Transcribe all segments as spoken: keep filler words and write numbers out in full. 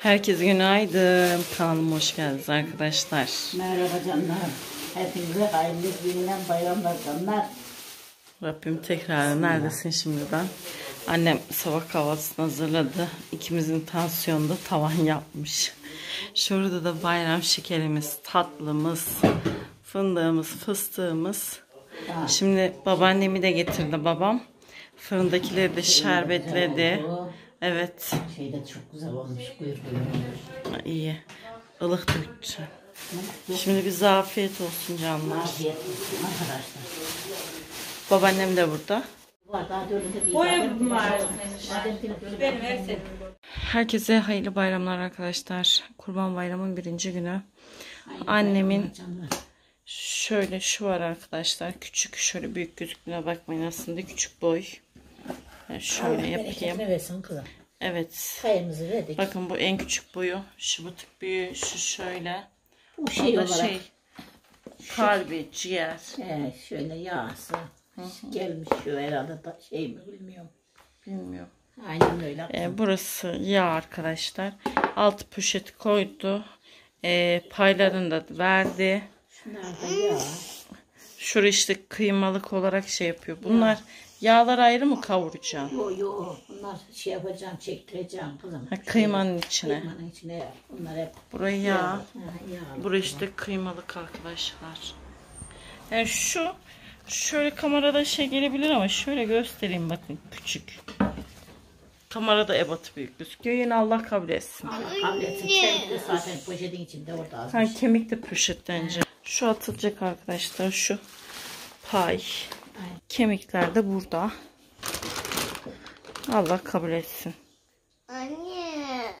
Herkese günaydın. Kanalıma hoş geldiniz arkadaşlar. Merhaba canlar. Hepinize hayırlı günler, bayramlar canlar. Rabbim tekrar neredesin şimdiden? Annem sabah kahvaltısını hazırladı. İkimizin tansiyonu da tavan yapmış. Şurada da bayram şekerimiz, tatlımız, fındığımız, fıstığımız. Ha. Şimdi babaannemi de getirdi babam. Fırındakileri de şerbetledi. Evet. Şey de çok güzel olmuş. Buyur buyur. İyi. Ilık Türkçe. Şimdi bize afiyet olsun canlar. Afiyet olsun arkadaşlar. Babaannem de burada. Var daha dördünde bir Boya var. Benim her senin. Herkese hayırlı bayramlar arkadaşlar. Kurban Bayramı'nın birinci günü. Annemin şöyle şu var arkadaşlar. Küçük, şöyle büyük gözüktüğüne bakmayın, aslında küçük boy. Ben şöyle yapayım. Versin kızım. Evet. Payımızı verdik. Bakın bu en küçük boyu. Şu butik büyüğü, şu şöyle. Bu O şey da olarak. şey. Kalbi, ciğer. He, şöyle yağsı. Gelmiş şu herhalde da şey mi bilmiyorum. Bilmiyorum. Aynen öyle. Ee, burası yağ arkadaşlar. Altı poşet koydu. Ee, paylarını da verdi. Şunlar da yağ. Şurada işte kıymalık olarak şey yapıyor. Bunlar yağlar ayrı mı kavuracaksın? Yo yo. Bunlar şey yapacağım, çektireceğim kızım. Ha, kıymanın içine. Kıymanın içine bunlar hep. Burayı yağ. Ha, yağ. Burası işte kıymalık arkadaşlar. Yani şu şöyle kamerada şey gelebilir ama şöyle göstereyim, bakın küçük. Kamerada ebatı büyük gözüküyor. Yine Allah kabul etsin. Kabul etsin. Kemik de zaten poşetin içinde orada Ha, azmış. kemik de poşetlenecek. Şu atılacak arkadaşlar, şu pay. Kemikler de burada. Allah kabul etsin. Anne.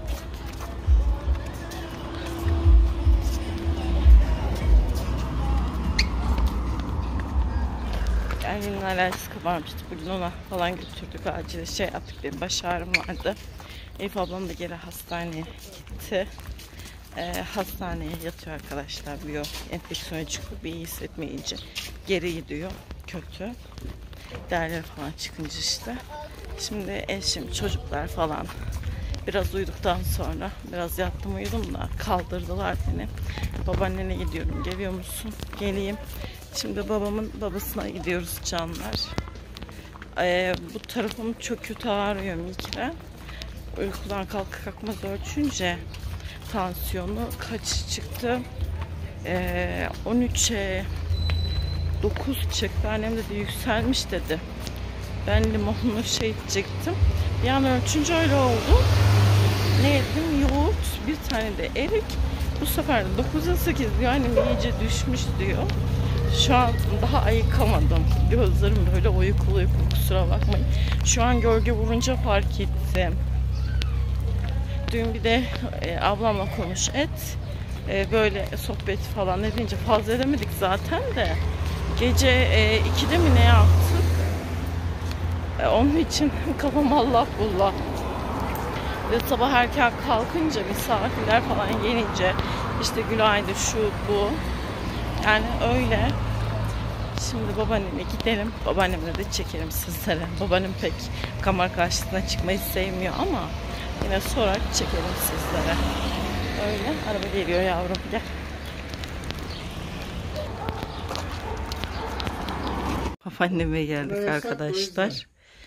Annemin alerjisi kabarmıştı. Bugün ona falan götürdük. Acil şey yaptık. Benim baş ağrım vardı. Elif ablam da geri hastaneye gitti. Ee, hastaneye yatıyor arkadaşlar. Biyo enfeksiyona çıktı. Bir iyi hissetmeyince geri gidiyor. Kötü. Değerler falan çıkınca işte. Şimdi eşim, çocuklar falan. Biraz uyuduktan sonra biraz yattım uyudum da kaldırdılar beni. Babaannene gidiyorum. Geliyor musun? Geleyim. Şimdi babamın babasına gidiyoruz canlar. Ee, bu tarafım çok kötü ağrıyor Mikre. Uykudan kalk kalkmaz ölçünce tansiyonu kaç çıktı? Ee, on üçe dokuz çıktı. Annem dedi yükselmiş dedi. Ben limonlu şey içecektim. Bir an ölçünce öyle oldu. Ne yedim? Yoğurt, bir tane de erik. Bu sefer de dokuza sekiz diyor. Annem iyice düşmüş diyor. Şu an daha ayıkamadım. Gözlerim böyle uykulu uykulu, kusura bakmayın. Şu an gölge vurunca fark ettim. Dün bir de e, ablamla konuş et. E, böyle sohbet falan edince fazla edemedik zaten de. Gece e, ikide mi ne yaptık? E, onun için kafam allak bullak. Ve sabah erken kalkınca misafirler falan gelince işte gülaydı şu bu. Yani öyle. Şimdi babaanneme gidelim. Babaannemle de çekelim sizlere. Babaannem pek kamera karşısına çıkmayı sevmiyor ama yine sonra çekelim sizlere. Öyle. Araba geliyor yavrum. Gel. Babaanneme geldik arkadaşlar.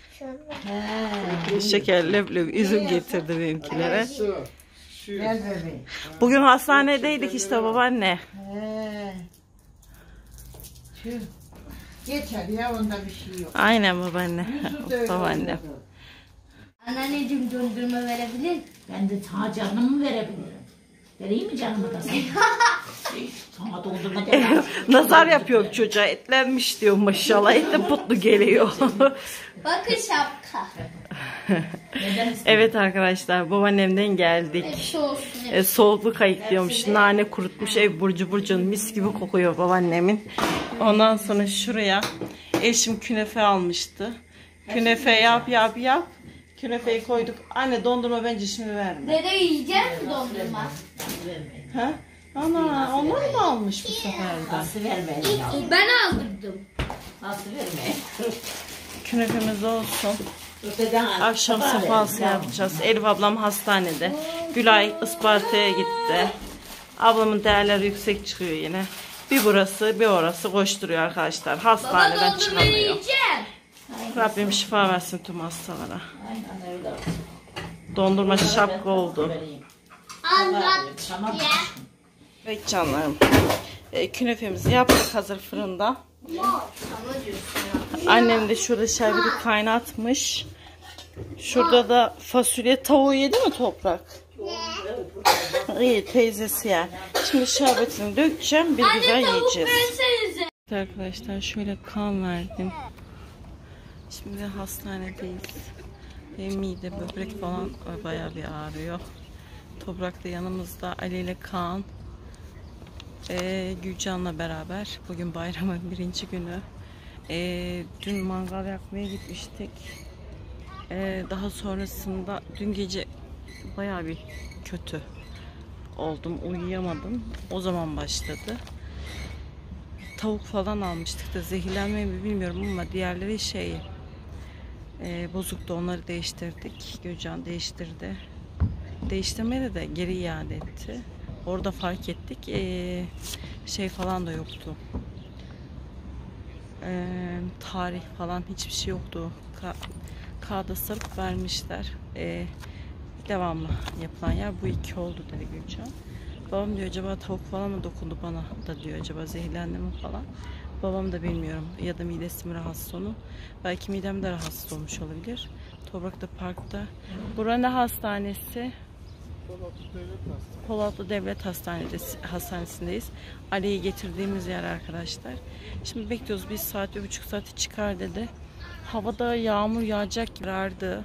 Şeker, leblebi, üzüm getirdi benimkilere. Gel bebeğim. Bugün hastanedeydik işte babaanne. He. Şu. Geçer ya, onda bir şey yok. Aynen babaanne. Babaannem. Anneanneciğim dondurma verebilir. Ben de sana canımı verebilirim. Vereyim mi canımı da sana? Sana dondurma demem. Nazar yapıyor çocuğa, etlenmiş diyor maşallah, etli putlu geliyor. Bakın şapka. Evet arkadaşlar, babaannemden geldik. Ekşi olsun. E, soğukluk ayıklıyormuş, nane kurutmuş, ev burcu burcun mis gibi kokuyor babaannemin. Ondan sonra şuraya eşim künefe almıştı. Künefe yap yap yap. Künefeyi koyduk. Anne dondurma bence şimdi verme. Dede yiyecek mi dondurma? Ha? Ana onlar mı almış bu sefer de? Nasıl vermeyin ya? Ben aldırdım. Nasıl vermeyin? Künefemiz olsun. Akşam sefası yapacağız. Elif ablam hastanede. Gülay Isparta'ya gitti. Ablamın değerleri yüksek çıkıyor yine. Bir burası bir orası koşturuyor arkadaşlar. Hastaneden çıkamıyor. Rabbim şifa versin tüm hastalara. Aynen öyle. Dondurma şapka oldu. Anlat. Tamam. Evet canlarım. E, künefemizi yaptık hazır fırında. Annem de şurada şerbeti kaynatmış. Şurada da fasulye tavuğu yedi mi Toprak? İyi teyzesi yer. Şimdi şerbetini dökeceğim. Bir güzel yiyeceğiz. Arkadaşlar şöyle kan verdim. Şimdi hastanedeyiz. Benim mide, böbrek falan bayağı bir ağrıyor. Toprak da yanımızda. Ali ile Kaan. Ee, Gülcan'la beraber. Bugün bayramın birinci günü. Ee, dün mangal yakmaya gitmiştik. Ee, daha sonrasında dün gece bayağı bir kötü oldum. Uyuyamadım. O zaman başladı. Tavuk falan almıştık da zehirlenmeyi mi bilmiyorum ama diğerleri şey e, bozuktu. Onları değiştirdik. Gülcan değiştirdi. Değiştirmedi de geri iade etti. Orada fark ettik. E, şey falan da yoktu. E, tarih falan hiçbir şey yoktu. Ka kağıda sarıp vermişler. E, devamlı yapılan yer bu iki oldu dedi Gülcan. Babam diyor acaba tavuk falan mı dokundu bana da diyor, acaba zehirlendi mi falan. Babam da bilmiyorum, ya da midesi mi rahatsız onun. Belki midem de rahatsız olmuş olabilir. Toprak'ta parkta. Buranın ne hastanesi? Polatlı Devlet Hastanesi, Hastanesi'ndeyiz. Ali'yi getirdiğimiz yer arkadaşlar. Şimdi bekliyoruz, bir saat, bir buçuk saati çıkar dedi. Havada yağmur yağacak girerdi.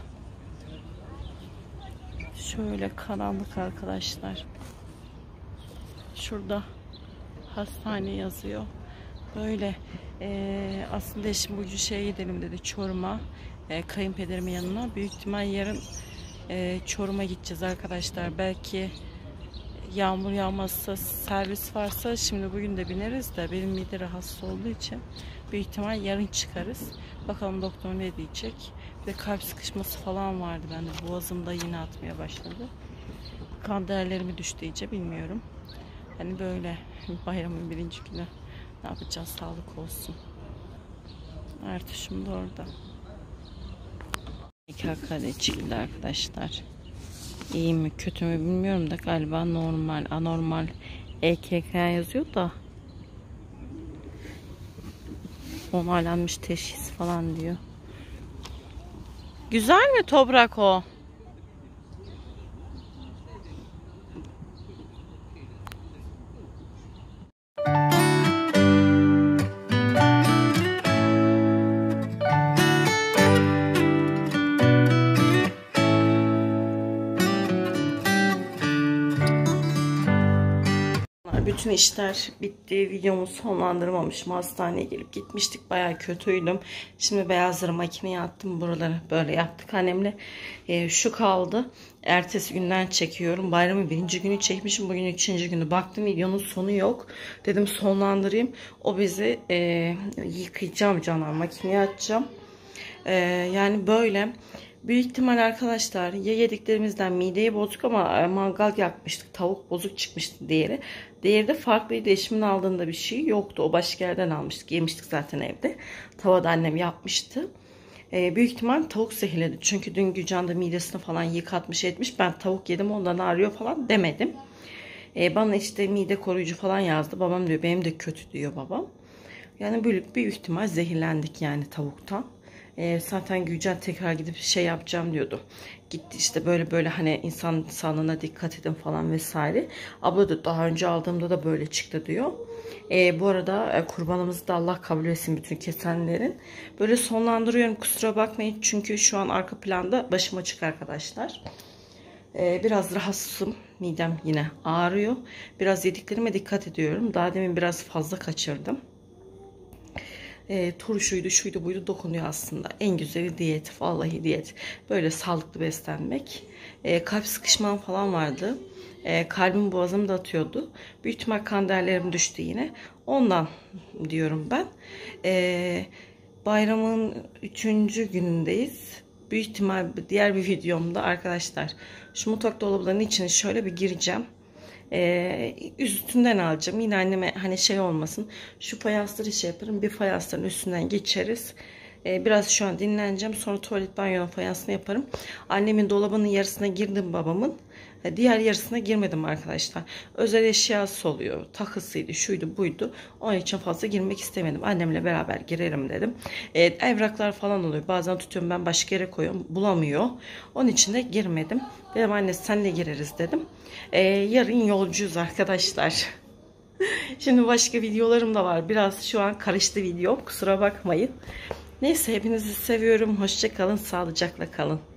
Şöyle karanlık arkadaşlar. Şurada hastane yazıyor. Böyle e, aslında eşim bugün şeye gidelim dedi, Çorum'a, e, kayınpederimin yanına. Büyük ihtimal yarın e, Çorum'a gideceğiz arkadaşlar. Belki yağmur yağmazsa, servis varsa şimdi bugün de bineriz de benim mide rahatsız olduğu için büyük ihtimal yarın çıkarız. Bakalım doktor ne diyecek. Bir de kalp sıkışması falan vardı bende. Boğazımda yine atmaya başladı. Kan değerlerimi düştü iyice, bilmiyorum. Hani böyle bayramın birinci günü ne yapacağız, sağlık olsun. Ertuşum da orada. İki hakikaten çıktı arkadaşlar. İyi mi kötü mü bilmiyorum da galiba normal, anormal E K G yazıyor da onaylanmış teşhis falan diyor. Güzel mi Toprak o? Bütün işler bitti. Videomu sonlandırmamışım. Hastaneye gelip gitmiştik. Bayağı kötüydüm. Şimdi beyazları makineye attım. Buraları böyle yaptık annemle. Ee, şu kaldı. Ertesi günden çekiyorum. Bayramın birinci günü çekmişim. Bugün üçüncü günü. Baktım videonun sonu yok. Dedim sonlandırayım. O bizi e, yıkayacağım canım. Makineye atacağım. E, yani böyle... Büyük ihtimal arkadaşlar ya yediklerimizden mideyi bozuk ama mangal yakmıştık. Tavuk bozuk çıkmıştı diğeri. Diğeri de farklıydı. Eşimin aldığında bir şey yoktu. O başka yerden almıştık. Yemiştik zaten evde. Tavada annem yapmıştı. Ee, büyük ihtimal tavuk zehirledi. Çünkü dün Gülcan da midesini falan yıkatmış etmiş. Ben tavuk yedim ondan ağrıyor falan demedim. Ee, bana işte mide koruyucu falan yazdı. Babam diyor benim de kötü diyor babam. Yani büyük, büyük ihtimal zehirlendik yani tavuktan. E, zaten Gülcan tekrar gidip şey yapacağım diyordu. Gitti işte böyle böyle hani insan sağlığına dikkat edin falan vesaire. Abla da daha önce aldığımda da böyle çıktı diyor. E, bu arada e, kurbanımızı da Allah kabul etsin bütün kesenlerin. Böyle sonlandırıyorum, kusura bakmayın. Çünkü şu an arka planda başım açık arkadaşlar. E, biraz rahatsızım. Midem yine ağrıyor. Biraz yediklerime dikkat ediyorum. Daha demin biraz fazla kaçırdım. E, turşuydu, şuydu, buydu dokunuyor aslında. En güzeli diyet. Vallahi diyet. Böyle sağlıklı beslenmek. E, kalp sıkışmam falan vardı. E, kalbim boğazımı da atıyordu. Büyük ihtimal kan değerlerim düştü yine. Ondan diyorum ben. E, bayramın üçüncü günündeyiz. Büyük ihtimal diğer bir videomda arkadaşlar Şu mutfak dolabının içine şöyle bir gireceğim. Ee, üstünden alacağım. Yine anneme hani şey olmasın. Şu fayansları şey yaparım. Bir fayansların üstünden geçeriz. Ee, biraz şu an dinleneceğim. Sonra tuvalet banyonun fayansını yaparım. Annemin dolabının yarısına girdim, babamın. Diğer yarısına girmedim arkadaşlar. Özel eşyası oluyor. Takısıydı, şuydu, buydu. Onun için fazla girmek istemedim. Annemle beraber girerim dedim. Ee, evraklar falan oluyor. Bazen tutuyorum, ben başka yere koyuyorum. Bulamıyor. Onun için de girmedim. Dedim anne senle gireriz dedim. Ee, yarın yolcuyuz arkadaşlar. Şimdi başka videolarım da var. Biraz şu an karıştı videom. Kusura bakmayın. Neyse, hepinizi seviyorum. Hoşça kalın. Sağlıcakla kalın.